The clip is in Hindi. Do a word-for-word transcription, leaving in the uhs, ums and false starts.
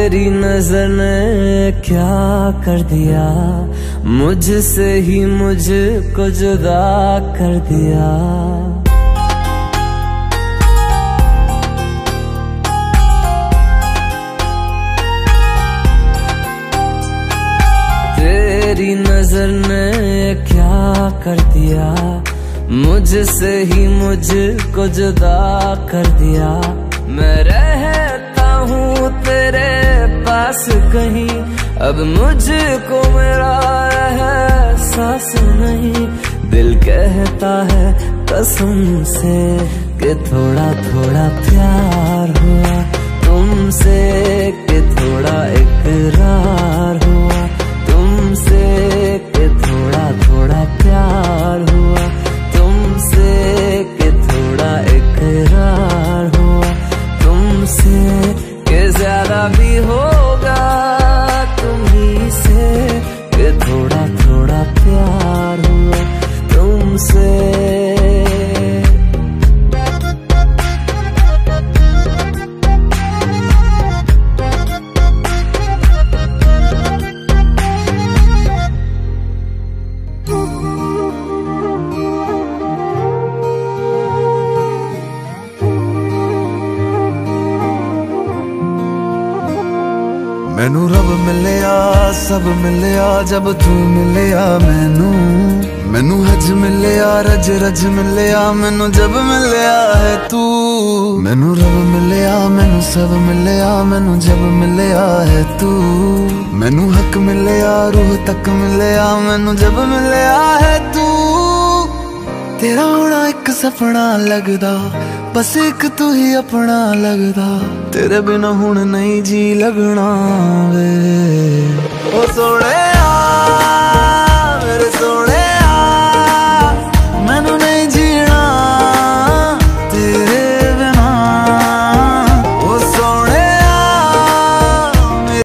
तेरी नजर ने क्या कर दिया, मुझसे ही मुझको जुदा कर दिया। तेरी नजर ने क्या कर दिया, मुझसे ही मुझको जुदा कर दिया। मैं रहता हूँ तेरे पास कहीं, अब मुझको मेरा एहसास नहीं। दिल कहता है कसम से कि थोड़ा थोड़ा प्यार हुआ तुमसे, कि थोड़ा इकरार हुआ तुमसे, कि थोड़ा थोड़ा प्यार हुआ तुमसे, कि थोड़ा इकरार हुआ तुमसे, कि ज्यादा भी होगा तुम्ही से, कि थोड़ा थोड़ा प्यार हुआ तुमसे। मैनू रब मिलिया सब मिलिया जब तू मिलिया मैनू, मैनू हज मिलिया रज रज मिलिया मैनू जब मिलिया है तू। मैनू रब मिलिया मैनू सब मिलिया मैनू जब मिलिया है तू। मैनू हक मिलिया रूह तक मिलिया मैनू जब मिलिया है तू। तेरा होना एक सपना लगदा, बस एक तू ही अपना लगदा। तेरे बिना हुण नहीं जी लगना वे ओ सोने।